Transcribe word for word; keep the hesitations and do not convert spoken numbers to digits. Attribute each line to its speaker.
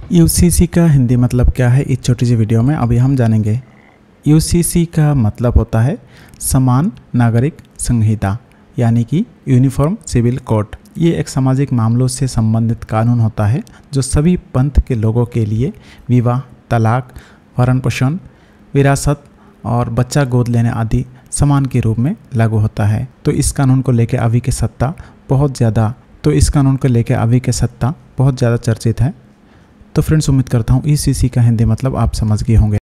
Speaker 1: UCC का हिंदी मतलब क्या है, इस छोटी सी वीडियो में अभी हम जानेंगे। यूसीसी का मतलब होता है समान नागरिक संहिता, यानी कि यूनिफॉर्म सिविल कोड। ये एक सामाजिक मामलों से संबंधित कानून होता है जो सभी पंथ के लोगों के लिए विवाह, तलाक, भरण पोषण, विरासत और बच्चा गोद लेने आदि समान के रूप में लागू होता है। तो इस कानून को लेकर अभी के सत्ता बहुत ज़्यादा तो इस कानून को लेकर अभी के सत्ता बहुत ज़्यादा चर्चित है। तो फ्रेंड्स, उम्मीद करता हूँ यूसीसी का हिंदी मतलब आप समझ गए होंगे।